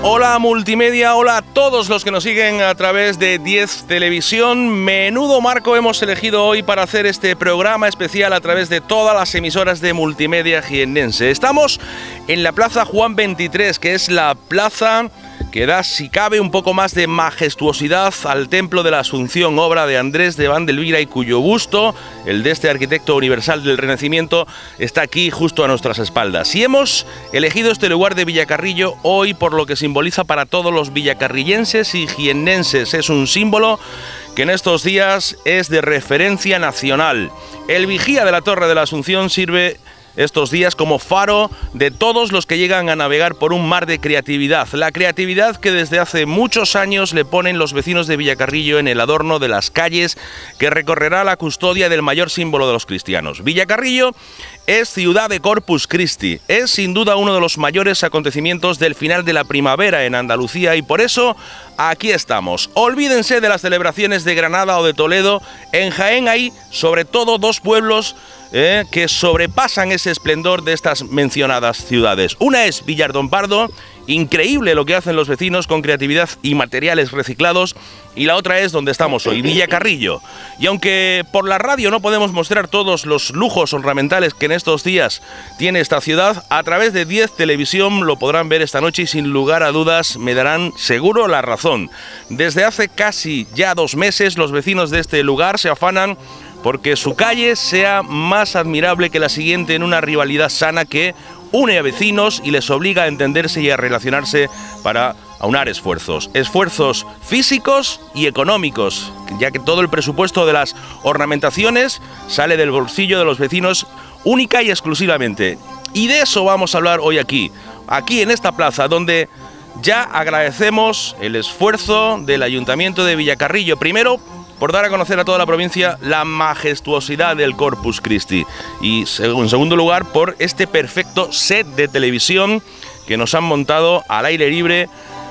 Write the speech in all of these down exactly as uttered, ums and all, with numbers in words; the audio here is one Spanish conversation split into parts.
Hola Multimedia, hola a todos los que nos siguen a través de diez Televisión. Menudo marco hemos elegido hoy para hacer este programa especial a través de todas las emisoras de Multimedia jiennense. Estamos en la Plaza Juan veintitrés, que es la plaza que da, si cabe, un poco más de majestuosidad al Templo de la Asunción, obra de Andrés de Vandelvira, y cuyo busto, el de este arquitecto universal del Renacimiento, está aquí justo a nuestras espaldas. Y hemos elegido este lugar de Villacarrillo hoy por lo que simboliza para todos los villacarrillenses y jiennenses. Es un símbolo que en estos días es de referencia nacional. El vigía de la Torre de la Asunción sirve estos días como faro de todos los que llegan a navegar por un mar de creatividad. La creatividad que desde hace muchos años le ponen los vecinos de Villacarrillo en el adorno de las calles que recorrerá la custodia del mayor símbolo de los cristianos. Villacarrillo es ciudad de Corpus Christi. Es sin duda uno de los mayores acontecimientos del final de la primavera en Andalucía y por eso aquí estamos. Olvídense de las celebraciones de Granada o de Toledo. En Jaén hay sobre todo dos pueblos Eh, que sobrepasan ese esplendor de estas mencionadas ciudades. Una es Villardón-Pardo, increíble lo que hacen los vecinos con creatividad y materiales reciclados, y la otra es donde estamos hoy, Villacarrillo. Y aunque por la radio no podemos mostrar todos los lujos ornamentales que en estos días tiene esta ciudad, a través de diez Televisión lo podrán ver esta noche y sin lugar a dudas me darán seguro la razón. Desde hace casi ya dos meses los vecinos de este lugar se afanan porque su calle sea más admirable que la siguiente en una rivalidad sana que une a vecinos y les obliga a entenderse y a relacionarse para aunar esfuerzos. Esfuerzos físicos y económicos, ya que todo el presupuesto de las ornamentaciones sale del bolsillo de los vecinos única y exclusivamente. Y de eso vamos a hablar hoy aquí, aquí en esta plaza, donde ya agradecemos el esfuerzo del Ayuntamiento de Villacarrillo. Primero, por dar a conocer a toda la provincia la majestuosidad del Corpus Christi. Y en segundo lugar, por este perfecto set de televisión que nos han montado al aire libre,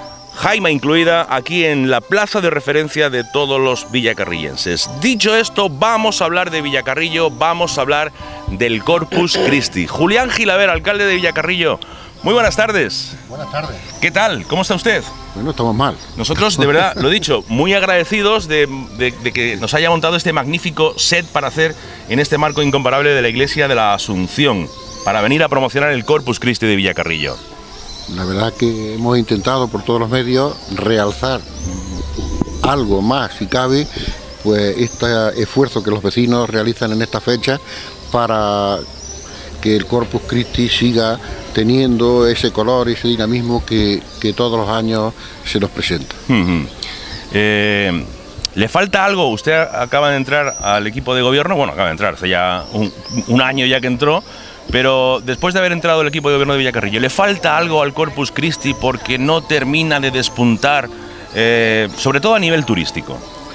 Jaima incluida, aquí en la plaza de referencia de todos los villacarrillenses. Dicho esto, vamos a hablar de Villacarrillo, vamos a hablar del Corpus Christi. Julián Gilaver, alcalde de Villacarrillo, muy buenas tardes. Buenas tardes. ¿Qué tal? ¿Cómo está usted? Bueno, estamos mal. Nosotros, de verdad, lo dicho, muy agradecidos de, de, de que nos haya montado este magnífico set para hacer en este marco incomparable de la Iglesia de la Asunción, para venir a promocionar el Corpus Christi de Villacarrillo. La verdad que hemos intentado por todos los medios realzar algo más, si cabe, pues este esfuerzo que los vecinos realizan en esta fecha para que el Corpus Christi siga teniendo ese color y ese dinamismo que, que todos los años se nos presenta. Uh-huh. eh, ¿Le falta algo? Usted acaba de entrar al equipo de gobierno, bueno, acaba de entrar, hace ya un, un año ya que entró, pero después de haber entrado al equipo de gobierno de Villacarrillo, ¿le falta algo al Corpus Christi porque no termina de despuntar, eh, sobre todo a nivel turístico?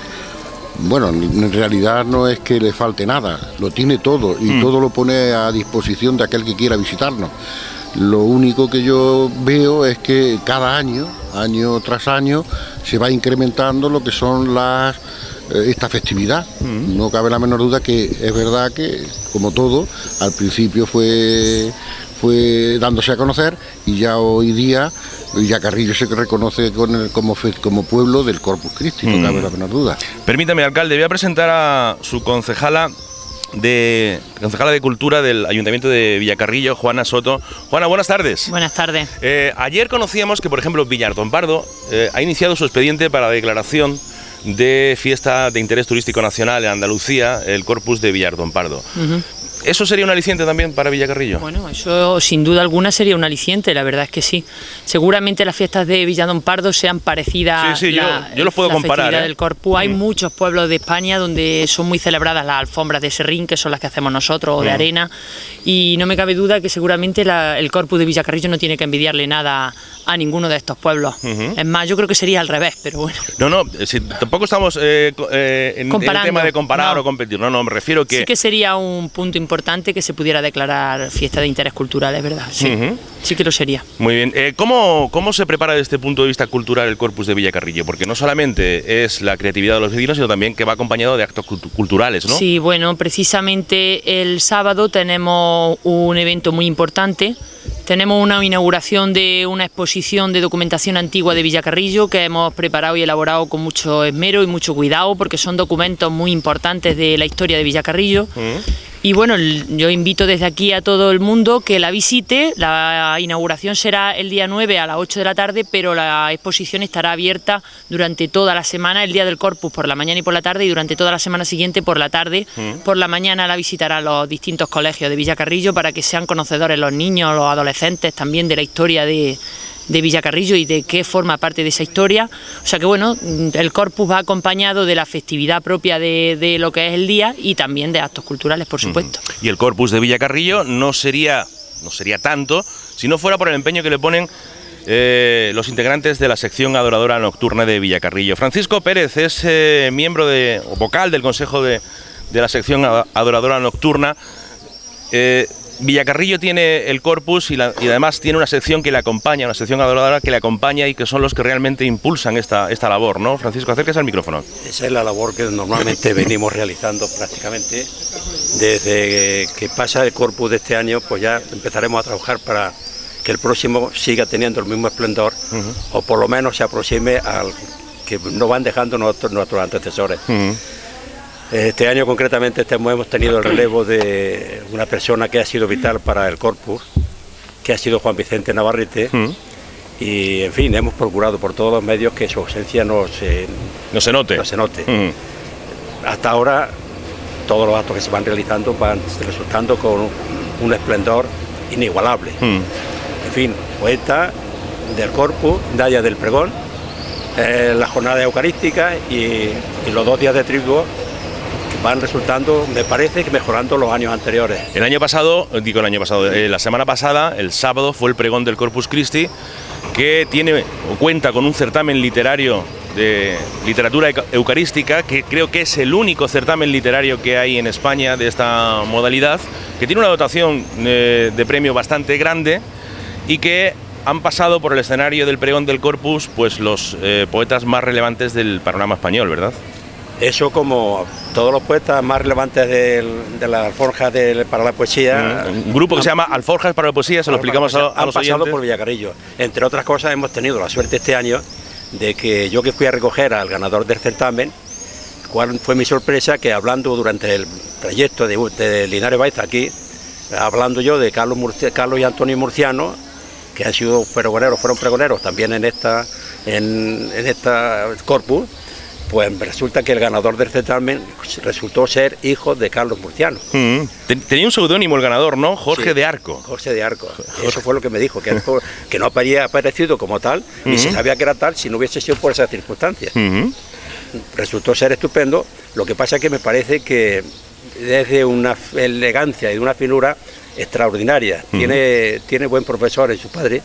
Bueno, en realidad no es que le falte nada, lo tiene todo y mm. todo lo pone a disposición de aquel que quiera visitarnos. Lo único que yo veo es que cada año, año tras año, se va incrementando lo que son las eh, esta festividad. Mm. No cabe la menor duda que es verdad que, como todo, al principio fue, fue dándose a conocer y ya hoy día Villacarrillo se reconoce con el, como, como pueblo del Corpus Christi, no mm. cabe la menor duda. Permítame, alcalde, voy a presentar a su concejala de concejala de Cultura del Ayuntamiento de Villacarrillo, Juana Soto. Juana, buenas tardes. Buenas tardes. Eh, ayer conocíamos que, por ejemplo, Villardón-Pardo eh, ha iniciado su expediente para la declaración de fiesta de interés turístico nacional en Andalucía, el Corpus de Villardón-Pardo. Uh-huh. ¿Eso sería un aliciente también para Villacarrillo? Bueno, eso sin duda alguna sería un aliciente, la verdad es que sí. Seguramente las fiestas de Villardón-Pardo sean parecidas. Sí, sí, la, yo, yo los puedo la comparar. festividad ¿eh? del Corpus. Hay mm. muchos pueblos de España donde son muy celebradas las alfombras de serrín, que son las que hacemos nosotros, o de mm. arena, y no me cabe duda que seguramente la, el Corpus de Villacarrillo no tiene que envidiarle nada a ninguno de estos pueblos. Uh-huh. Es más, yo creo que sería al revés, pero bueno. No, no, si, tampoco estamos eh, eh, en, en el tema de comparar no. o competir, no, no, me refiero que... Sí que sería un punto importante que se pudiera declarar fiesta de interés cultural, es verdad, sí, uh-huh. sí que lo sería. Muy bien, eh, ¿cómo, ¿cómo se prepara desde este punto de vista cultural el Corpus de Villacarrillo? Porque no solamente es la creatividad de los vecinos, sino también que va acompañado de actos culturales, ¿no? Sí, bueno, precisamente el sábado tenemos un evento muy importante Tenemos una inauguración de una exposición de documentación antigua de Villacarrillo que hemos preparado y elaborado con mucho esmero y mucho cuidado, porque son documentos muy importantes de la historia de Villacarrillo. Mm. Y bueno, yo invito desde aquí a todo el mundo que la visite. La inauguración será el día nueve a las ocho de la tarde, pero la exposición estará abierta durante toda la semana, el día del Corpus por la mañana y por la tarde, y durante toda la semana siguiente por la tarde. Mm. Por la mañana la visitarán los distintos colegios de Villacarrillo para que sean conocedores los niños, los adolescentes también de la historia de... de Villacarrillo y de qué forma parte de esa historia. O sea que bueno, el Corpus va acompañado de la festividad propia de, de lo que es el día y también de actos culturales, por supuesto. Y el Corpus de Villacarrillo no sería, no sería tanto si no fuera por el empeño que le ponen eh, los integrantes de la sección adoradora nocturna de Villacarrillo. Francisco Pérez es eh, miembro de, o vocal del consejo de, de la sección adoradora nocturna. Eh, Villacarrillo tiene el Corpus y, la, y además tiene una sección que le acompaña, una sección adoradora que le acompaña y que son los que realmente impulsan esta, esta labor, ¿no? Francisco, acérquese al micrófono. Esa es la labor que normalmente venimos realizando prácticamente desde que pasa el Corpus de este año, pues ya empezaremos a trabajar para que el próximo siga teniendo el mismo esplendor, uh-huh. o por lo menos se aproxime al que nos van dejando nuestros, nuestros antecesores. Uh-huh. Este año concretamente este, hemos tenido el relevo de una persona que ha sido vital para el Corpus, que ha sido Juan Vicente Navarrete, mm. y en fin, hemos procurado por todos los medios que su ausencia no se, no se note. No se note. Mm. Hasta ahora todos los actos que se van realizando van resultando con un esplendor inigualable. Mm. En fin, poeta del Corpus, Daya del Pregón, eh, la jornada eucarística y, y los dos días de triduo van resultando, me parece, que mejorando los años anteriores. El año pasado, digo el año pasado, eh, la semana pasada, el sábado, fue el pregón del Corpus Christi, que tiene o cuenta con un certamen literario de literatura eucarística, que creo que es el único certamen literario que hay en España de esta modalidad, que tiene una dotación eh, de premio bastante grande y que han pasado por el escenario del pregón del Corpus pues los eh, poetas más relevantes del panorama español, ¿verdad? Eso, como todos los poetas más relevantes de, de la Alforja de, para la poesía. Un grupo que han, se llama Alforjas para la Poesía, se lo explicamos a, a los oyentes. Han pasado por Villacarrillo. Entre otras cosas, hemos tenido la suerte este año de que yo, que fui a recoger al ganador del certamen, cuál fue mi sorpresa, que hablando durante el trayecto de, de Linares Baeza aquí, hablando yo de Carlos, Murcia, Carlos y Antonio Murciano, que han sido pregoneros, fueron pregoneros también en esta, en, en esta Corpus, pues resulta que el ganador del certamen resultó ser hijo de Carlos Murciano. Mm. Tenía un seudónimo el ganador, ¿no? Jorge sí, de Arco. Jorge de Arco. Jorge. Eso fue lo que me dijo, que, que no había aparecido como tal, mm-hmm. ni se sabía que era tal si no hubiese sido por esas circunstancias. Mm-hmm. Resultó ser estupendo. Lo que pasa es que me parece que desde una elegancia y de una finura extraordinaria. Mm-hmm. Tiene, tiene buen profesor en su padre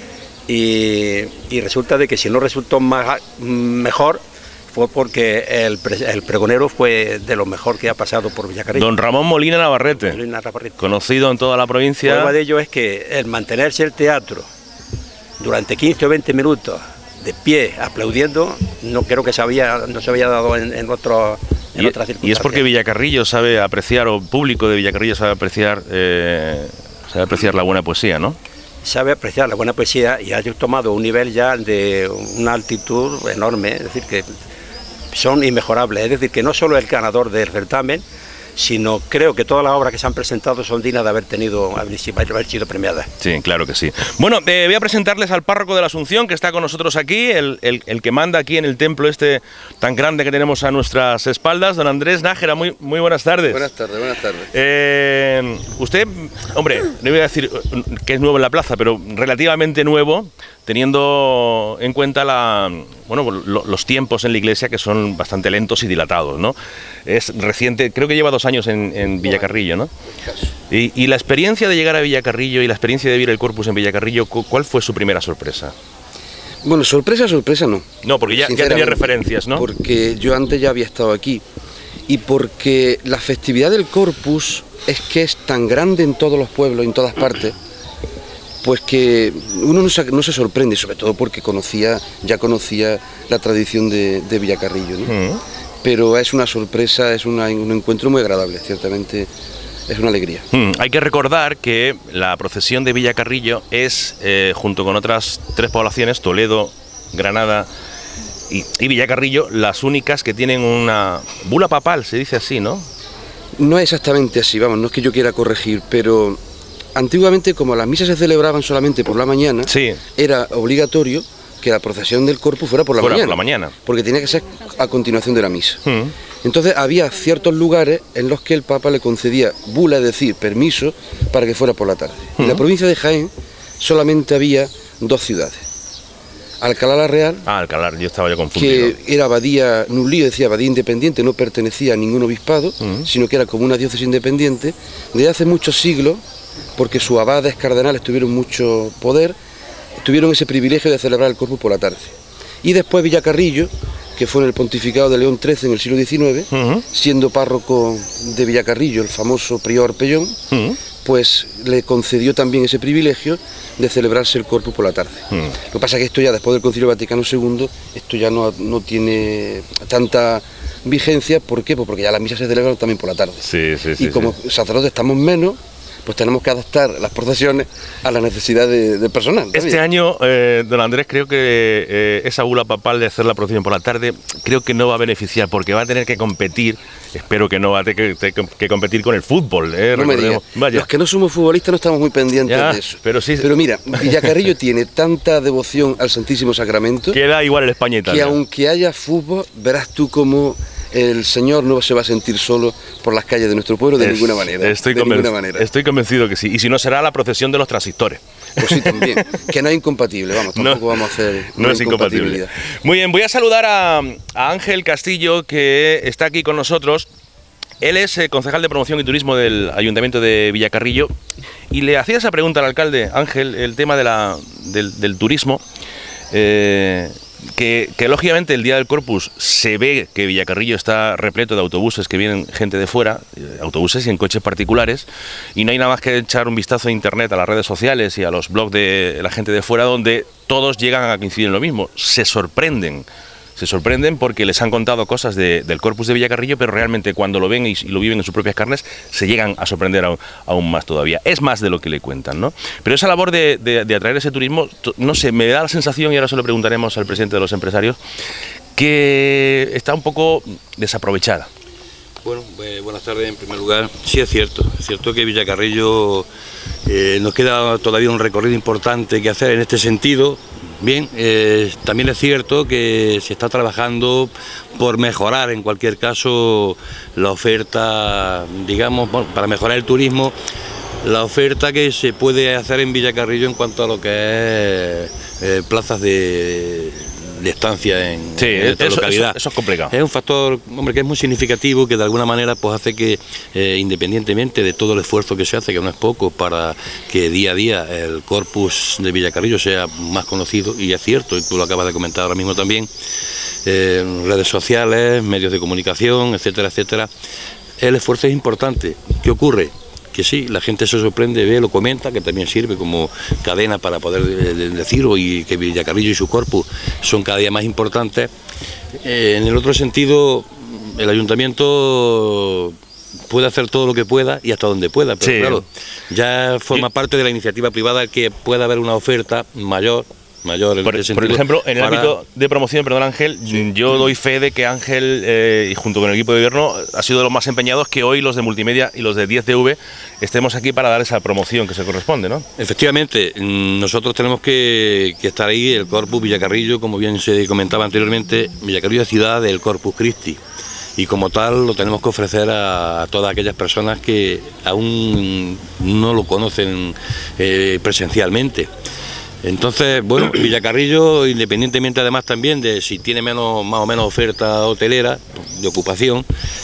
y, y resulta de que si no resultó más, mejor, fue porque el, el pregonero fue de lo mejor que ha pasado por Villacarrillo. Don Ramón Molina Navarrete, Molina Navarrete. Conocido en toda la provincia. La prueba de ello es que el mantenerse el teatro durante quince o veinte minutos de pie, aplaudiendo, no creo que se había, no se había dado en, en, otro, en y, otras circunstancias. Y es porque Villacarrillo sabe apreciar, o público de Villacarrillo sabe apreciar, eh, sabe apreciar la buena poesía, ¿no? Sabe apreciar la buena poesía y ha tomado un nivel ya de una altitud enorme, es decir, que son inmejorables, es decir, que no solo el ganador del certamen, sino creo que todas las obras que se han presentado son dignas de haber tenido, haber sido premiadas. Sí, claro que sí. Bueno, eh, voy a presentarles al párroco de la Asunción, que está con nosotros aquí, el, el, el que manda aquí en el templo este tan grande que tenemos a nuestras espaldas, don Andrés Nájera. Muy, muy buenas tardes. Buenas tardes, buenas tardes. Eh, usted, hombre, no voy a decir que es nuevo en la plaza, pero relativamente nuevo, teniendo en cuenta la, bueno, lo, los tiempos en la iglesia, que son bastante lentos y dilatados, ¿no? Es reciente, creo que lleva dos años en, en Villacarrillo, ¿no? Y, y la experiencia de llegar a Villacarrillo y la experiencia de vivir el Corpus en Villacarrillo, ¿cuál fue su primera sorpresa? Bueno, sorpresa, sorpresa no. No, porque ya, ya tenía referencias, ¿no? Porque yo antes ya había estado aquí y porque la festividad del Corpus es que es tan grande en todos los pueblos, en todas partes, pues que uno no se, no se sorprende, sobre todo porque conocía, ya conocía la tradición de, de Villacarrillo, ¿no? Mm. Pero es una sorpresa, es una, un encuentro muy agradable, ciertamente. es una alegría. Mm, hay que recordar que la procesión de Villacarrillo es, eh, junto con otras tres poblaciones, Toledo, Granada y, y Villacarrillo, las únicas que tienen una bula papal, se dice así, ¿no? No es exactamente así, vamos, no es que yo quiera corregir, pero antiguamente, como las misas se celebraban solamente por la mañana, sí, era obligatorio que la procesión del Corpus fuera por la, fuera mañana, por la mañana, porque tenía que ser a continuación de la misa. Mm. Entonces había ciertos lugares en los que el Papa le concedía bula, es decir, permiso, para que fuera por la tarde. Mm. En la provincia de Jaén solamente había dos ciudades. Alcalá la Real, ah, Alcalá, yo estaba yo confundido, que era abadía, Nullío decía abadía independiente, no pertenecía a ningún obispado, mm. sino que era como una diócesis independiente, desde hace muchos siglos, porque sus abades cardenales tuvieron mucho poder, tuvieron ese privilegio de celebrar el Corpus por la tarde. Y después Villacarrillo, que fue en el pontificado de León trece en el siglo diecinueve, uh-huh. siendo párroco de Villacarrillo, el famoso prior Pellón, uh-huh. pues le concedió también ese privilegio de celebrarse el Corpus por la tarde. Uh-huh. Lo que pasa es que esto ya, después del Concilio Vaticano segundo, esto ya no, no tiene tanta vigencia. ¿Por qué? Pues porque ya las misas se celebran también por la tarde. Sí, sí, sí, y como sí. sacerdotes estamos menos, pues tenemos que adaptar las procesiones a la necesidad de, de personal. ¿También? Este año, eh, don Andrés, creo que eh, esa bula papal de hacer la procesión por la tarde, creo que no va a beneficiar, porque va a tener que competir, espero que no va a tener que, que competir con el fútbol. Eh, no me digas. Los que no somos futbolistas no estamos muy pendientes ya, de eso. Pero, sí, pero mira, Villacarrillo tiene tanta devoción al Santísimo Sacramento, que da igual el España y Italia, que aunque haya fútbol, verás tú cómo el Señor no se va a sentir solo por las calles de nuestro pueblo de es, ninguna manera. Estoy, de conven ninguna manera. estoy convencido que sí. Y si no, será la procesión de los transistores. Pues sí, también. Que no es incompatible, vamos, tampoco no, vamos a hacer no es incompatible. Muy bien, voy a saludar a, a Ángel Castillo, que está aquí con nosotros. Él es eh, concejal de promoción y turismo del Ayuntamiento de Villacarrillo. Y le hacía esa pregunta al alcalde, Ángel, el tema de la, del, del turismo. Eh, Que, que lógicamente el día del Corpus se ve que Villacarrillo está repleto de autobuses que vienen gente de fuera, autobuses y en coches particulares, y no hay nada más que echar un vistazo a internet, a las redes sociales y a los blogs de la gente de fuera, donde todos llegan a coincidir en lo mismo. Se sorprenden, se sorprenden porque les han contado cosas de, del Corpus de Villacarrillo, pero realmente cuando lo ven y, y lo viven en sus propias carnes, se llegan a sorprender aún, aún más todavía. Es más de lo que le cuentan, ¿no? Pero esa labor de, de, de atraer ese turismo, no sé, me da la sensación, y ahora se lo preguntaremos al presidente de los empresarios, que está un poco desaprovechada. Bueno, eh, buenas tardes en primer lugar. Sí, es cierto, es cierto que Villacarrillo eh, nos queda todavía un recorrido importante que hacer en este sentido. Bien, eh, también es cierto que se está trabajando por mejorar en cualquier caso la oferta, digamos, bueno, para mejorar el turismo, la oferta que se puede hacer en Villacarrillo en cuanto a lo que es eh, plazas de, de estancia en, sí, en esta eso, localidad. Eso, eso es complicado. Es un factor, hombre, que es muy significativo, que de alguna manera pues hace que, eh, independientemente de todo el esfuerzo que se hace, que no es poco, para que día a día el Corpus de Villacarrillo sea más conocido, y es cierto, y tú lo acabas de comentar ahora mismo también, eh, redes sociales, medios de comunicación, etcétera, etcétera, el esfuerzo es importante. ¿Qué ocurre? Que sí, la gente se sorprende, ve, lo comenta, que también sirve como cadena para poder decirlo, y que Villacarrillo y su Corpus son cada día más importantes. Eh, en el otro sentido, el ayuntamiento puede hacer todo lo que pueda y hasta donde pueda, pero sí, claro, ya forma parte de la iniciativa privada que pueda haber una oferta mayor. Mayor, por, por ejemplo, en el para... ámbito de promoción, perdón Ángel, sí. yo doy fe de que Ángel, eh, y junto con el equipo de gobierno, ha sido de los más empeñados que hoy los de Multimedia y los de diez D V estemos aquí para dar esa promoción que se corresponde, ¿no? Efectivamente, nosotros tenemos que, que estar ahí, el Corpus Villacarrillo, como bien se comentaba anteriormente, Villacarrillo es ciudad del Corpus Christi, y como tal lo tenemos que ofrecer a, a todas aquellas personas que aún no lo conocen eh, presencialmente. Entonces, bueno, Villacarrillo, independientemente además también de si tiene menos, más o menos oferta hotelera de ocupación,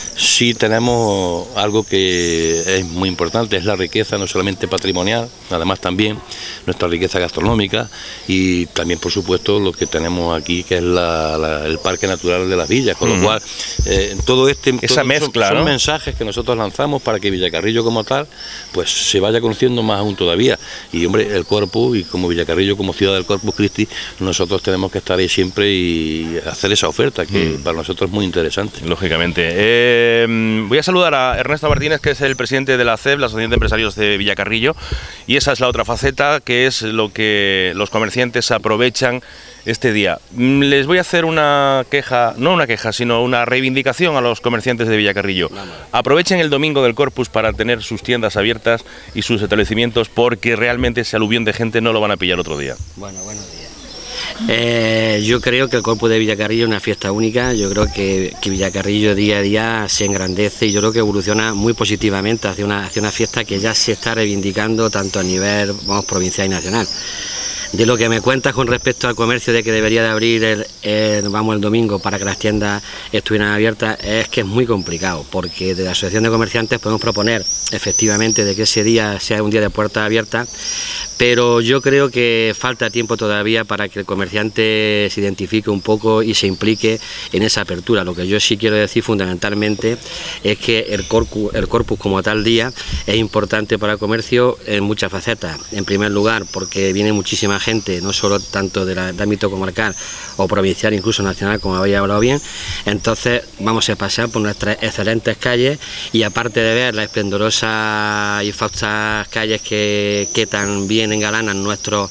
sí tenemos algo que es muy importante, es la riqueza no solamente patrimonial, además también nuestra riqueza gastronómica, y también por supuesto lo que tenemos aquí, que es la, la, el Parque Natural de las Villas, con uh-huh. lo cual eh, todo este Esa todo, mezcla, son, ¿no? son mensajes que nosotros lanzamos para que Villacarrillo como tal pues se vaya conociendo más aún todavía, y hombre, el Corpus y como Villacarrillo Carrillo, como ciudad del Corpus Christi, nosotros tenemos que estar ahí siempre y hacer esa oferta, que mm. para nosotros es muy interesante. Lógicamente. Eh, voy a saludar a Ernesto Martínez, que es el presidente de la A C E B, la Asociación de Empresarios de Villacarrillo, y esa es la otra faceta, que es lo que los comerciantes aprovechan este día. Les voy a hacer una queja, no una queja, sino una reivindicación a los comerciantes de Villacarrillo. Aprovechen el domingo del Corpus para tener sus tiendas abiertas y sus establecimientos, porque realmente ese aluvión de gente no lo van a pillar otro día. Bueno, buenos días. Eh, yo creo que el Corpus de Villacarrillo es una fiesta única. Yo creo que, que Villacarrillo día a día se engrandece y yo creo que evoluciona muy positivamente hacia una, hacia una fiesta que ya se está reivindicando tanto a nivel, vamos, provincial y nacional. De lo que me cuentas con respecto al comercio de que debería de abrir el, el, vamos, el domingo para que las tiendas estuvieran abiertas, es que es muy complicado, porque desde la Asociación de Comerciantes podemos proponer efectivamente de que ese día sea un día de puertas abiertas, pero yo creo que falta tiempo todavía para que el comerciante se identifique un poco y se implique en esa apertura. Lo que yo sí quiero decir fundamentalmente es que el corpus, el corpus como tal día es importante para el comercio en muchas facetas. En primer lugar, porque viene muchísima gente, no solo tanto de la, de ámbito comarcal o provincial, incluso nacional, como habéis hablado bien. Entonces vamos a pasar por nuestras excelentes calles y aparte de ver las esplendorosas y faustas calles que, que tan bien engalanan nuestros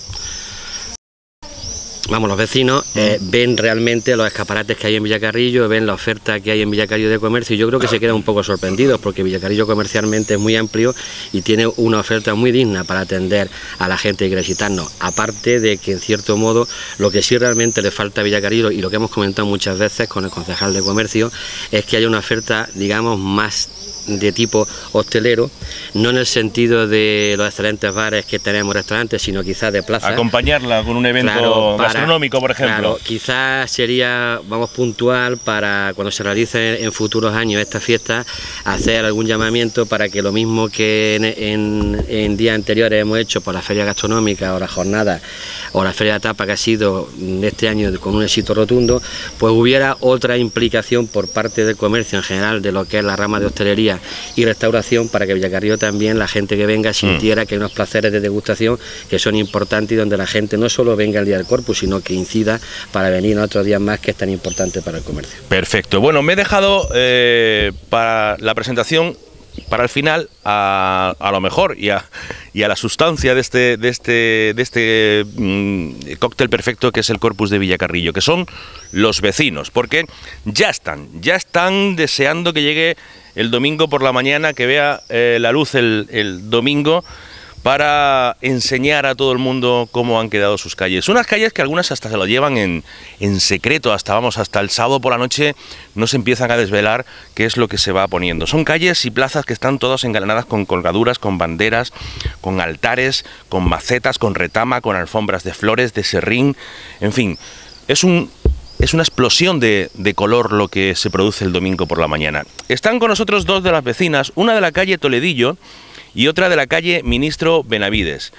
vamos, los vecinos, eh, ven realmente los escaparates que hay en Villacarrillo, ven la oferta que hay en Villacarrillo de comercio y yo creo que se quedan un poco sorprendidos porque Villacarrillo comercialmente es muy amplio y tiene una oferta muy digna para atender a la gente que quiere visitarnos, aparte de que en cierto modo lo que sí realmente le falta a Villacarrillo y lo que hemos comentado muchas veces con el concejal de comercio es que haya una oferta, digamos, más de tipo hostelero, no en el sentido de los excelentes bares que tenemos, restaurantes, sino quizás de plaza. Acompañarla con un evento claro, para, gastronómico, por ejemplo. Claro, quizás sería, vamos, puntual para cuando se realice en futuros años esta fiesta, hacer algún llamamiento para que lo mismo que en, en, en días anteriores hemos hecho por la feria gastronómica o la jornada o la feria de tapa que ha sido este año con un éxito rotundo, pues hubiera otra implicación por parte del comercio en general de lo que es la rama de hostelería y restauración para que Villacarrillo también la gente que venga sintiera mm. que hay unos placeres de degustación que son importantes y donde la gente no solo venga el día del Corpus sino que incida para venir en otros días más que es tan importante para el comercio. Perfecto, bueno, me he dejado eh, para la presentación para el final a, a lo mejor y a, y a la sustancia de este, de este, de este mmm, cóctel perfecto que es el Corpus de Villacarrillo, que son los vecinos, porque ya están, ya están deseando que llegue el domingo por la mañana, que vea eh, la luz el, el domingo para enseñar a todo el mundo cómo han quedado sus calles. Unas calles que algunas hasta se lo llevan en, en secreto, hasta vamos, hasta el sábado por la noche no se empiezan a desvelar qué es lo que se va poniendo. Son calles y plazas que están todas engalanadas con colgaduras, con banderas, con altares, con macetas, con retama, con alfombras de flores, de serrín, en fin, es un... Es una explosión de, de color lo que se produce el domingo por la mañana. Están con nosotros dos de las vecinas, una de la calle Toledillo y otra de la calle Ministro Benavides.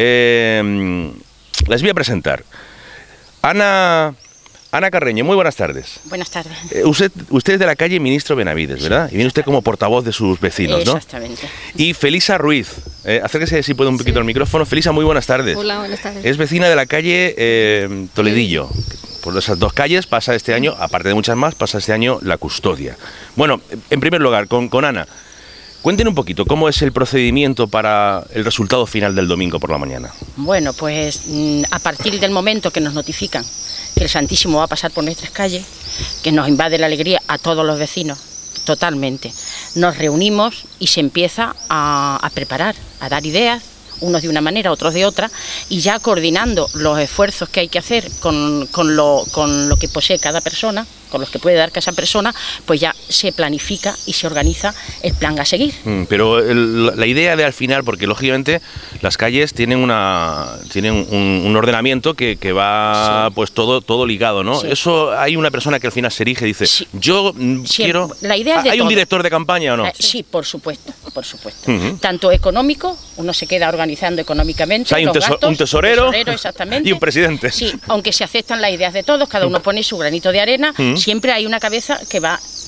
Eh, les voy a presentar. Ana, Ana Carreño, muy buenas tardes. Buenas tardes. Eh, usted, usted es de la calle Ministro Benavides, ¿verdad? Y viene usted como portavoz de sus vecinos, ¿no? Exactamente. Y Felisa Ruiz, eh, acérquese si puede un poquito sí. al micrófono. Felisa, muy buenas tardes. Hola, buenas tardes. Es vecina de la calle eh, Toledillo. Por esas dos calles pasa este año, aparte de muchas más, pasa este año la custodia. Bueno, en primer lugar, con, con Ana, cuéntenos un poquito, ¿cómo es el procedimiento para el resultado final del domingo por la mañana? Bueno, pues a partir del momento que nos notifican que el Santísimo va a pasar por nuestras calles, que nos invade la alegría a todos los vecinos, totalmente, nos reunimos y se empieza a, a preparar, a dar ideas, unos de una manera, otros de otra, y ya coordinando los esfuerzos que hay que hacer con, con, lo, con lo que posee cada persona, con los que puede dar cada persona, pues ya se planifica y se organiza el plan a seguir. Mm, pero el, la idea de al final, porque lógicamente las calles tienen una tienen un, un ordenamiento que, que va sí. pues todo todo ligado, ¿no? Sí. Eso hay una persona que al final se erige y dice, sí. yo sí, quiero... La idea es de ¿Hay todo. un director de campaña o no? Eh, sí, por supuesto, por supuesto. Uh-huh. Tanto económico, uno se queda organizando económicamente, o sea, hay los un, teso gastos, un tesorero, un tesorero exactamente. Y un presidente. Sí, aunque se aceptan las ideas de todos, cada uno pone su granito de arena, uh-huh. siempre hay una cabeza que va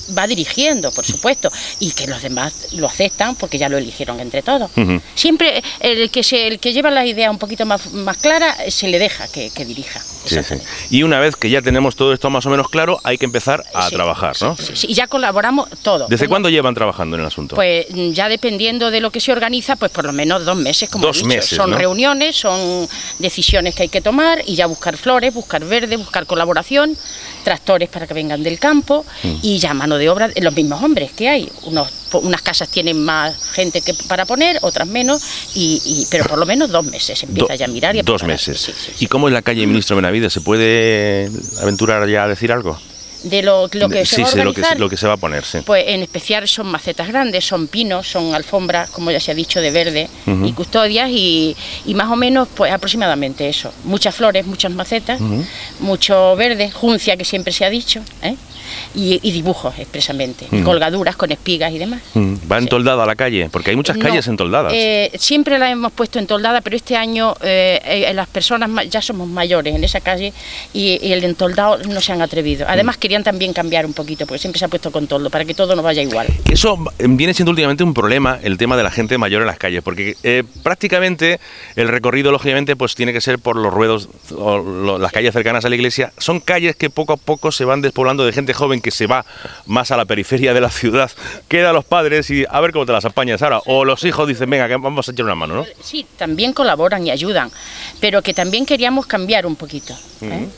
va dirigiendo, por supuesto, y que los demás lo aceptan porque ya lo eligieron entre todos. Uh-huh. Siempre el que se, el que lleva la idea un poquito más, más clara se le deja que, que dirija. Sí, sí. Y una vez que ya tenemos todo esto más o menos claro, hay que empezar a sí, trabajar, ¿no? Sí, sí, sí, y ya colaboramos todos. ¿Desde como, cuándo llevan trabajando en el asunto? Pues ya dependiendo de lo que se organiza, pues por lo menos dos meses, como dos he dicho. meses, son ¿no? reuniones, son decisiones que hay que tomar y ya buscar flores, buscar verde, buscar colaboración, tractores para que vengan del campo mm. y ya mano de obra, los mismos hombres que hay. Unos, unas casas tienen más gente que para poner, otras menos, y, y, pero por lo menos dos meses empieza Do, ya a mirar y a Dos prepararse. meses. Sí, sí, sí. ¿Y cómo es la calle Ministro Benavides? ¿Se puede aventurar ya a decir algo? De lo, lo que se sí, va a sí, organizar, lo que, lo que se va a poner, sí. Pues en especial son macetas grandes, son pinos, son alfombras, como ya se ha dicho, de verde uh-huh. y custodias y, y más o menos pues aproximadamente eso. Muchas flores, muchas macetas, uh-huh. mucho verde, juncia que siempre se ha dicho, ¿eh? y, y dibujos expresamente, uh-huh. colgaduras con espigas y demás. Uh-huh. ¿Va entoldada sí. a la calle? Porque hay muchas no, calles entoldadas. Eh, siempre la hemos puesto entoldada, pero este año eh, eh, las personas ya somos mayores en esa calle y, y el entoldado no se han atrevido. Además uh-huh. querían también cambiar un poquito, porque siempre se ha puesto con toldo, para que todo nos vaya igual. Eso viene siendo últimamente un problema, el tema de la gente mayor en las calles, porque eh, prácticamente el recorrido, lógicamente, pues tiene que ser por los ruedos, o lo, las calles cercanas a la iglesia. Son calles que poco a poco se van despoblando de gente joven que se va más a la periferia de la ciudad, queda a los padres y a ver cómo te las apañas ahora, o los hijos dicen, venga, que vamos a echar una mano, ¿no? Sí, también colaboran y ayudan, pero que también queríamos cambiar un poquito, ¿eh? Uh-huh.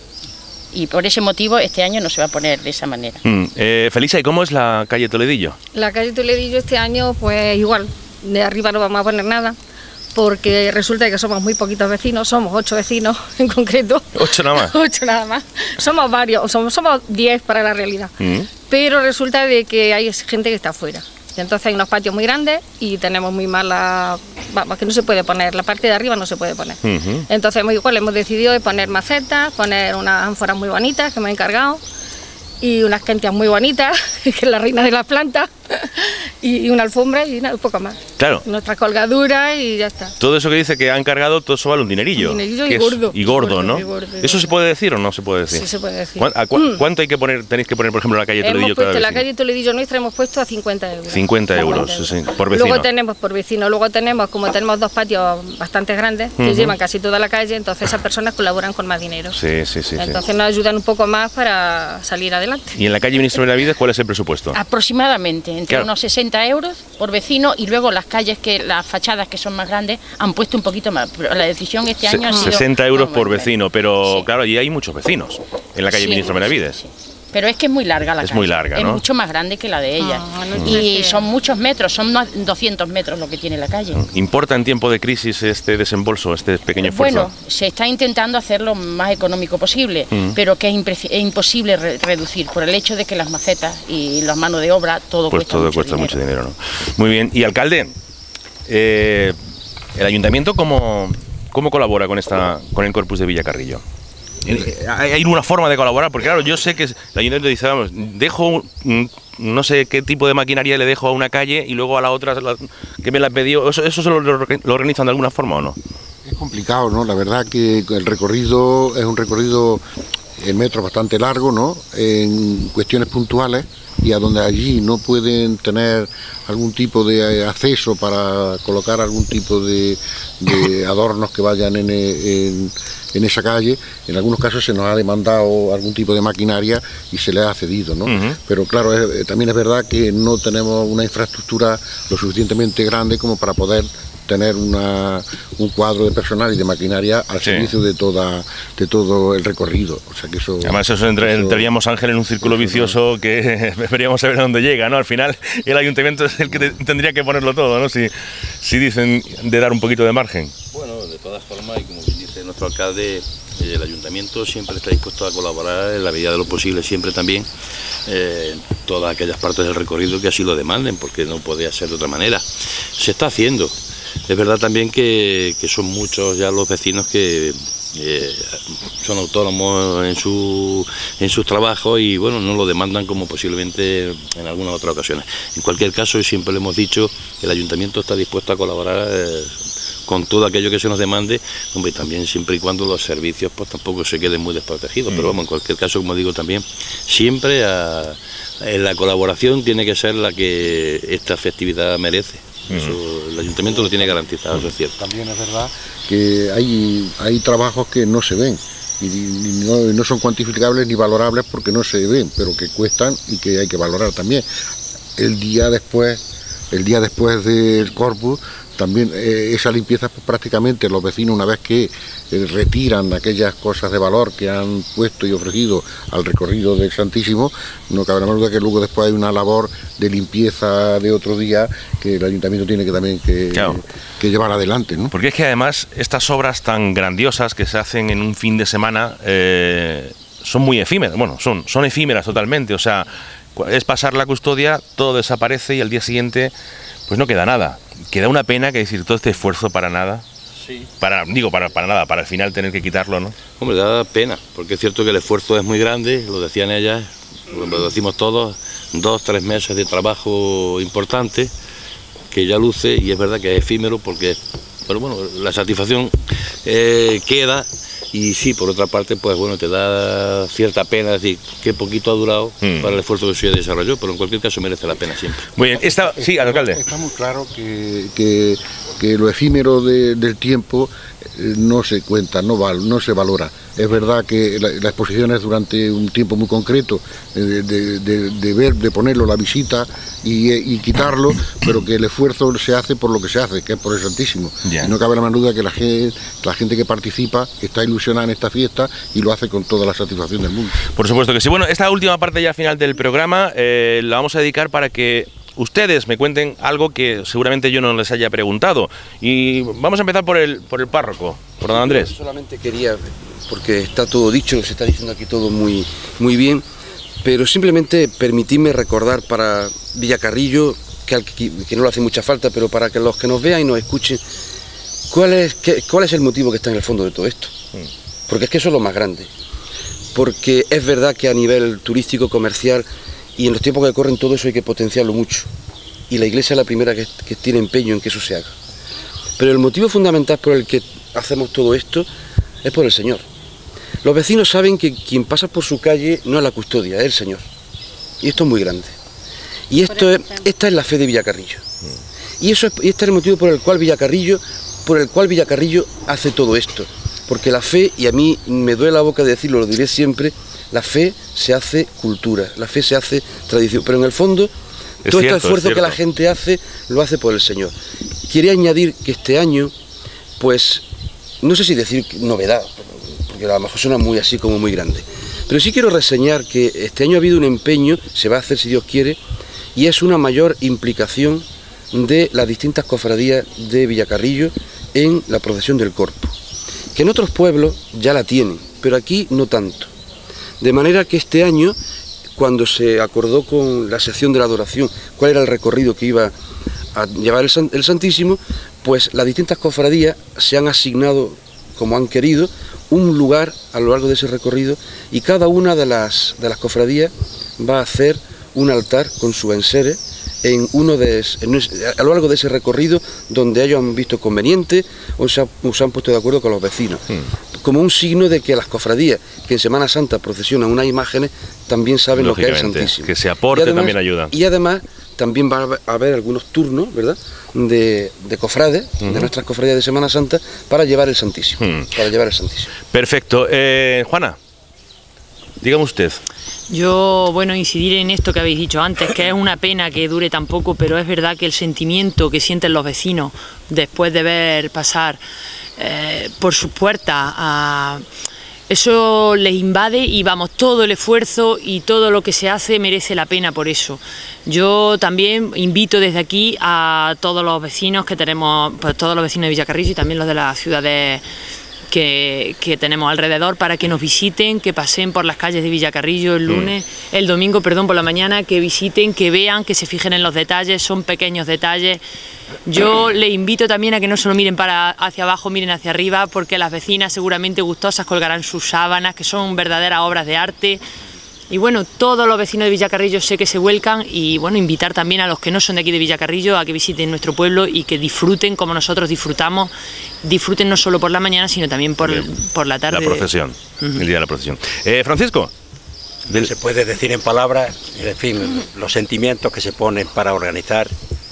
Y por ese motivo este año no se va a poner de esa manera. Mm. Eh, Felisa, ¿y cómo es la calle Toledillo? La calle Toledillo este año, pues igual, de arriba no vamos a poner nada, porque resulta que somos muy poquitos vecinos, somos ocho vecinos en concreto. ¿Ocho nada más? Ocho nada más. Somos varios, somos, somos diez para la realidad, mm. pero resulta de que hay gente que está afuera. Y entonces hay unos patios muy grandes y tenemos muy mala, vamos, que no se puede poner, la parte de arriba no se puede poner. Uh-huh. Entonces igual hemos decidido de poner macetas, poner unas ánforas muy bonitas que me he encargado y unas quentias muy bonitas, que es la reina de las plantas, y una alfombra y nada, un poco más. Claro. Nuestras colgaduras y ya está. Todo eso que dice que han cargado, todo eso vale un dinerillo. Un dinerillo y gordo. Es, y gordo, gordo ¿no? Y gordo, y ¿Eso gordo. se puede decir o no se puede decir? Sí, se puede decir. ¿Cuánto, a, cu mm. ¿cuánto hay que poner, tenéis que poner, por ejemplo, en la calle Toledillo? Hemos puesto, la calle Toledillo nuestra hemos puesto a cincuenta euros. cincuenta euros, sí, por vecino. Luego tenemos por vecino, luego tenemos, como tenemos dos patios bastante grandes, que uh-huh. llevan casi toda la calle, entonces esas personas colaboran con más dinero. Sí, sí, sí. Entonces sí. nos ayudan un poco más para salir adelante. ¿Y en la calle Ministro Benavides cuál es el presupuesto? Aproximadamente, entre claro. unos sesenta euros por vecino y luego las calles, que las fachadas que son más grandes, han puesto un poquito más. Pero la decisión este año ha sido... sesenta euros no, por bueno, vecino, pero sí. claro, allí hay muchos vecinos en la calle sí, Ministro Benavides. Sí, sí. Pero es que es muy larga la es calle. Es muy larga, ¿no? Es mucho más grande que la de ella. Ah, no y que... son muchos metros, son doscientos metros lo que tiene la calle. ¿Importa en tiempo de crisis este desembolso, este pequeño esfuerzo? Bueno, se está intentando hacerlo más económico posible, mm. pero que es, es imposible re reducir por el hecho de que las macetas y las manos de obra, todo pues cuesta todo mucho cuesta dinero. mucho dinero, ¿no? Muy bien. Y alcalde, eh, ¿el ayuntamiento cómo, cómo colabora con, esta, con el Corpus de Villacarrillo? ¿Hay una forma de colaborar? Porque claro, yo sé que el ayuntamiento dice, vamos, dejo, no sé qué tipo de maquinaria le dejo a una calle y luego a la otra que me la pidió. ¿Eso, eso se lo, lo organizan de alguna forma o no? Es complicado, ¿no? La verdad que el recorrido es un recorrido en metros bastante largo, ¿no? En cuestiones puntuales, y a donde allí no pueden tener algún tipo de acceso para colocar algún tipo de, de adornos que vayan en, en, en esa calle, en algunos casos se nos ha demandado algún tipo de maquinaria y se le ha cedido, ¿no? Uh-huh. Pero claro, es, también es verdad que no tenemos una infraestructura lo suficientemente grande como para poder tener una, un cuadro de personal y de maquinaria al sí. servicio de toda de todo el recorrido. O sea que eso, además eso, entre, eso entraríamos, Ángel, en un círculo vicioso que deberíamos saber a dónde llega, ¿no? Al final el ayuntamiento es el que te, tendría que ponerlo todo, ¿no? Si, si dicen de dar un poquito de margen. Bueno, de todas formas, y como bien dice nuestro alcalde, el ayuntamiento siempre está dispuesto a colaborar en la medida de lo posible, siempre también eh, todas aquellas partes del recorrido que así lo demanden, porque no podía ser de otra manera. Se está haciendo. Es verdad también que, que son muchos ya los vecinos que eh, son autónomos en, su, en sus trabajos y bueno, no lo demandan como posiblemente en algunas otras ocasiones. En cualquier caso, siempre le hemos dicho que el ayuntamiento está dispuesto a colaborar eh, con todo aquello que se nos demande, hombre, también siempre y cuando los servicios pues tampoco se queden muy desprotegidos, mm. pero vamos, en cualquier caso, como digo también, siempre a, en la colaboración tiene que ser la que esta festividad merece. Eso, el ayuntamiento lo tiene garantizado, eso es cierto. También es verdad que hay, hay trabajos que no se ven y, y no, no son cuantificables ni valorables porque no se ven, pero que cuestan y que hay que valorar también. El día después, el día después del Corpus, también eh, esa limpieza pues, prácticamente los vecinos, una vez que eh, retiran aquellas cosas de valor que han puesto y ofrecido al recorrido del Santísimo, no cabe la menor duda que luego después hay una labor de limpieza de otro día que el ayuntamiento tiene que también que, claro. que llevar adelante, ¿no? Porque es que además estas obras tan grandiosas que se hacen en un fin de semana eh, son muy efímeras, bueno, son, son efímeras totalmente, o sea, es pasar la custodia, todo desaparece y al día siguiente pues no queda nada. Queda una pena que decir todo este esfuerzo para nada. Sí. Para, digo, para, para nada, para al final tener que quitarlo, ¿no? Hombre, da pena, porque es cierto que el esfuerzo es muy grande, lo decían ellas, lo decimos todos, dos, tres meses de trabajo importante, que ya luce, y es verdad que es efímero, porque, pero bueno, la satisfacción eh, queda. Y sí, por otra parte, pues bueno, te da cierta pena decir qué poquito ha durado mm. para el esfuerzo que se desarrolló, pero en cualquier caso merece la pena siempre. Muy bien, está, sí, alcalde. Está muy claro que, que, que lo efímero de, del tiempo eh, no se cuenta, no, val, no se valora. Es verdad que la, la exposición es durante un tiempo muy concreto, de, de, de, de ver, de ponerlo, la visita y, y quitarlo, pero que el esfuerzo se hace por lo que se hace, que es por el Santísimo. Yeah. Y no cabe la menor duda que la gente, la gente que participa está ilusionada en esta fiesta y lo hace con toda la satisfacción del mundo. Por supuesto que sí. Bueno, esta última parte ya final del programa eh, la vamos a dedicar para que ustedes me cuenten algo que seguramente yo no les haya preguntado. Y vamos a empezar por el, por el párroco, por don Andrés. Yo solamente quería, porque está todo dicho, se está diciendo aquí todo muy, muy bien, pero simplemente permitidme recordar para Villacarrillo, que, que no le hace mucha falta, pero para que los que nos vean y nos escuchen, ¿cuál es, qué, cuál es el motivo que está en el fondo de todo esto? Porque es que eso es lo más grande. Porque es verdad que a nivel turístico, comercial, y en los tiempos que corren todo eso hay que potenciarlo mucho. Y la Iglesia es la primera que, que tiene empeño en que eso se haga. Pero el motivo fundamental por el que hacemos todo esto es por el Señor. Los vecinos saben que quien pasa por su calle no es la custodia, es el Señor. Y esto es muy grande. Y esto es, esta es la fe de Villacarrillo. Y, eso es, y este es el motivo por el cual Villacarrillo, por el cual Villacarrillo hace todo esto. Porque la fe, y a mí me duele la boca de decirlo, lo diré siempre, la fe se hace cultura, la fe se hace tradición, pero en el fondo es todo cierto, este esfuerzo que la gente hace, lo hace por el Señor. Quería añadir que este año, pues, no sé si decir novedad, porque a lo mejor suena muy así como muy grande, pero sí quiero reseñar que este año ha habido un empeño, se va a hacer si Dios quiere, y es una mayor implicación de las distintas cofradías de Villacarrillo en la procesión del Corpus, que en otros pueblos ya la tienen, pero aquí no tanto. De manera que este año, cuando se acordó con la sección de la adoración cuál era el recorrido que iba a llevar el, San, el Santísimo, pues las distintas cofradías se han asignado, como han querido, un lugar a lo largo de ese recorrido, y cada una de las, de las cofradías va a hacer un altar con su enseres en uno de, en, a lo largo de ese recorrido donde ellos han visto conveniente o se, ha, o se han puesto de acuerdo con los vecinos, hmm. como un signo de que las cofradías que en Semana Santa procesionan unas imágenes también saben lo que es el Santísimo. Que se aporte además, también ayuda. Y además también va a haber algunos turnos, ¿verdad?, de, de cofrades, uh-huh. de nuestras cofradías de Semana Santa, para llevar el Santísimo. Hmm. Para llevar el Santísimo. Perfecto. Eh, Juana, dígame usted. Yo, bueno, incidir en esto que habéis dicho antes, que es una pena que dure tan poco, pero es verdad que el sentimiento que sienten los vecinos después de ver pasar eh, por sus puertas, a, eso les invade y vamos, todo el esfuerzo y todo lo que se hace merece la pena por eso. Yo también invito desde aquí a todos los vecinos que tenemos, pues todos los vecinos de Villacarrillo y también los de las ciudades Que, que tenemos alrededor, para que nos visiten, que pasen por las calles de Villacarrillo el lunes, mm. el domingo, perdón, por la mañana, que visiten, que vean, que se fijen en los detalles, son pequeños detalles. Yo les invito también a que no solo miren para hacia abajo, miren hacia arriba, porque las vecinas seguramente gustosas colgarán sus sábanas, que son verdaderas obras de arte. Y bueno, todos los vecinos de Villacarrillo sé que se vuelcan y bueno, invitar también a los que no son de aquí de Villacarrillo a que visiten nuestro pueblo y que disfruten como nosotros disfrutamos, disfruten no solo por la mañana, sino también por, por la tarde. La procesión, uh-huh. el día de la procesión. Eh, Francisco. Del... Se puede decir en palabras, en fin, los sentimientos que se ponen para organizar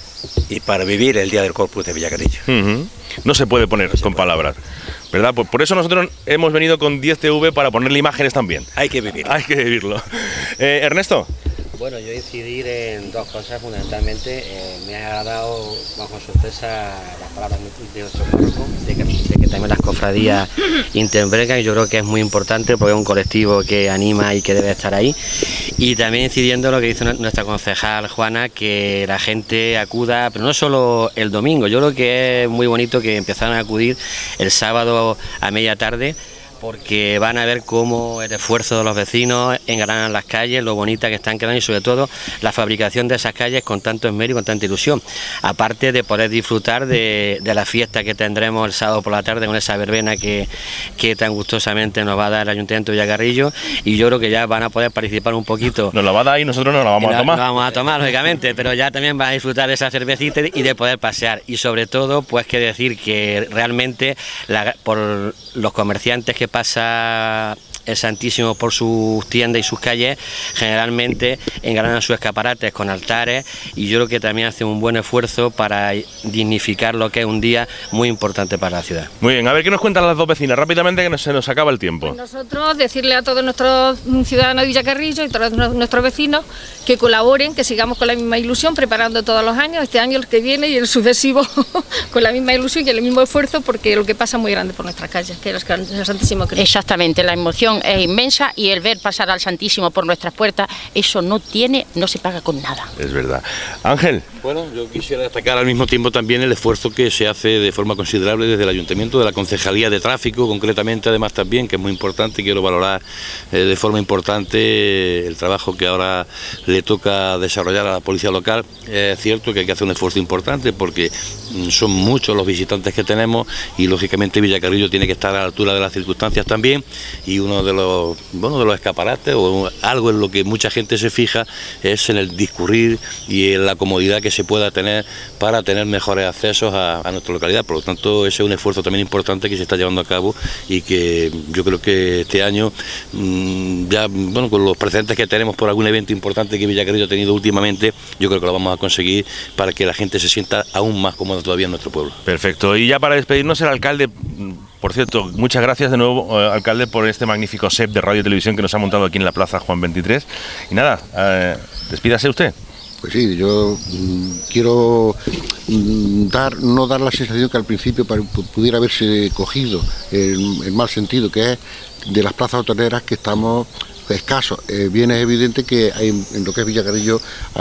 y para vivir el Día del Corpus de Villacarrillo. Uh-huh. No se puede poner no se con puede. palabras, ¿verdad? Por, por eso nosotros hemos venido con diez T V para ponerle imágenes también. Hay que vivirlo. Hay que vivirlo. Eh, Ernesto. Bueno, yo incidir en dos cosas fundamentalmente. Eh, me ha agradado, bajo sorpresa, las palabras de nuestro párroco, de que, de que también las cofradías intervengan, y yo creo que es muy importante porque es un colectivo que anima y que debe estar ahí. Y también incidiendo en lo que dice nuestra concejal Juana, que la gente acuda, pero no solo el domingo, yo creo que es muy bonito que empezaran a acudir el sábado a media tarde, porque van a ver cómo el esfuerzo de los vecinos engranan las calles, lo bonita que están quedando y sobre todo la fabricación de esas calles con tanto esmero y con tanta ilusión. Aparte de poder disfrutar de, de la fiesta que tendremos el sábado por la tarde con esa verbena que, que tan gustosamente nos va a dar el Ayuntamiento de Villacarrillo, y yo creo que ya van a poder participar un poquito. Nos la va a dar y nosotros no la vamos a tomar. La vamos a tomar, lógicamente, pero ya también van a disfrutar de esa cervecita y de poder pasear. Y sobre todo, pues que decir que realmente la, por los comerciantes que pasa el Santísimo por sus tiendas y sus calles, generalmente engranan sus escaparates con altares, y yo creo que también hacen un buen esfuerzo para dignificar lo que es un día muy importante para la ciudad. Muy bien, a ver qué nos cuentan las dos vecinas rápidamente, que se nos acaba el tiempo. Pues nosotros decirle a todos nuestros ciudadanos de Villacarrillo y todos nuestros vecinos que colaboren, que sigamos con la misma ilusión, preparando todos los años, este año, el que viene y el sucesivo, con la misma ilusión y el mismo esfuerzo, porque lo que pasa es muy grande por nuestras calles, que es el Santísimo Cristo. Exactamente, la emoción es inmensa y el ver pasar al Santísimo por nuestras puertas, eso no tiene, no se paga con nada. Es verdad. Ángel. Bueno, yo quisiera destacar al mismo tiempo también el esfuerzo que se hace de forma considerable desde el Ayuntamiento, de la Concejalía de Tráfico, concretamente además también, que es muy importante, y quiero valorar eh, de forma importante el trabajo que ahora le toca desarrollar a la Policía Local. Es cierto que hay que hacer un esfuerzo importante porque son muchos los visitantes que tenemos y lógicamente Villacarrillo tiene que estar a la altura de las circunstancias también, y uno de los, bueno, de los escaparates o algo en lo que mucha gente se fija es en el discurrir y en la comodidad que se pueda tener para tener mejores accesos a, a nuestra localidad. Por lo tanto, ese es un esfuerzo también importante que se está llevando a cabo y que yo creo que este año, mmm, ya bueno, con los precedentes que tenemos por algún evento importante que Villacarrillo ha tenido últimamente, yo creo que lo vamos a conseguir para que la gente se sienta aún más cómoda todavía en nuestro pueblo. Perfecto. Y ya para despedirnos, el alcalde, por cierto, muchas gracias de nuevo, eh, alcalde, por este magnífico set de radio y televisión que nos ha montado aquí en la Plaza Juan veintitrés. Y nada, eh, despídase usted. Pues sí, yo mmm, quiero mmm, dar, no dar la sensación que al principio pudiera haberse cogido el, el mal sentido, que es de las plazas hoteleras que estamos escasos. Eh, bien es evidente que hay, en lo que es Villacarrillo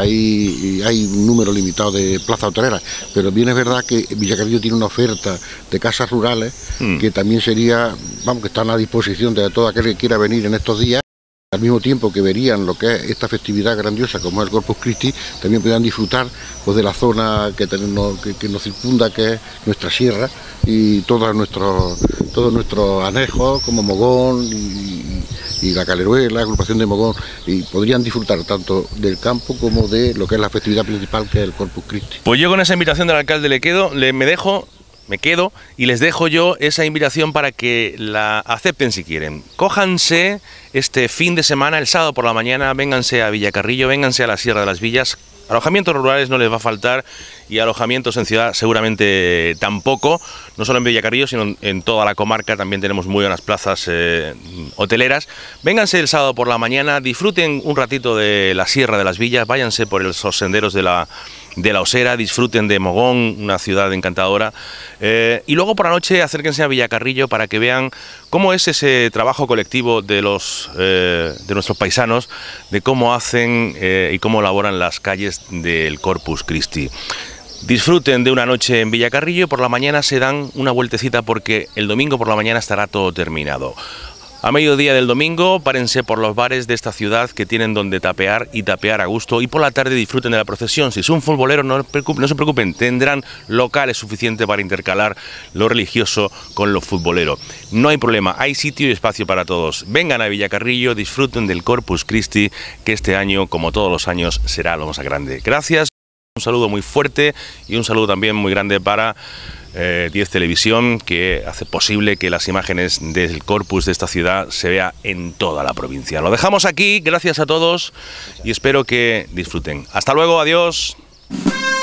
hay, hay un número limitado de plazas hoteleras, pero bien es verdad que Villacarrillo tiene una oferta de casas rurales mm. que también sería, vamos, que están a disposición de todo aquel que quiera venir en estos días. Al mismo tiempo que verían lo que es esta festividad grandiosa como es el Corpus Christi, también podrían disfrutar pues, de la zona que, tenemos, que, que nos circunda, que es nuestra sierra, y todos nuestros todos nuestros anejos como Mogón y, y la Caleruela, la agrupación de Mogón, y podrían disfrutar tanto del campo como de lo que es la festividad principal, que es el Corpus Christi. Pues yo con esa invitación del alcalde le quedo, le, me dejo... Me quedo y les dejo yo esa invitación para que la acepten si quieren. Cójanse este fin de semana, el sábado por la mañana, vénganse a Villacarrillo, vénganse a la Sierra de las Villas. Alojamientos rurales no les va a faltar y alojamientos en ciudad seguramente tampoco, no solo en Villacarrillo, sino en toda la comarca también tenemos muy buenas plazas eh, hoteleras. Vénganse el sábado por la mañana, disfruten un ratito de la Sierra de las Villas, váyanse por esos senderos de la, de la Osera, disfruten de Mogón, una ciudad encantadora, eh, y luego por la noche acérquense a Villacarrillo para que vean cómo es ese trabajo colectivo de, los, eh, de nuestros paisanos, de cómo hacen eh, y cómo elaboran las calles del Corpus Christi. Disfruten de una noche en Villacarrillo y por la mañana se dan una vueltecita porque el domingo por la mañana estará todo terminado. A mediodía del domingo, párense por los bares de esta ciudad que tienen donde tapear y tapear a gusto, y por la tarde disfruten de la procesión. Si son futboleros, no, no se preocupen, tendrán locales suficientes para intercalar lo religioso con lo futbolero. No hay problema, hay sitio y espacio para todos. Vengan a Villacarrillo, disfruten del Corpus Christi, que este año, como todos los años, será lo más grande. Gracias, un saludo muy fuerte y un saludo también muy grande para Eh, diez Televisión, que hace posible que las imágenes del Corpus de esta ciudad se vea en toda la provincia. Lo dejamos aquí, gracias a todos y espero que disfruten. Hasta luego, adiós.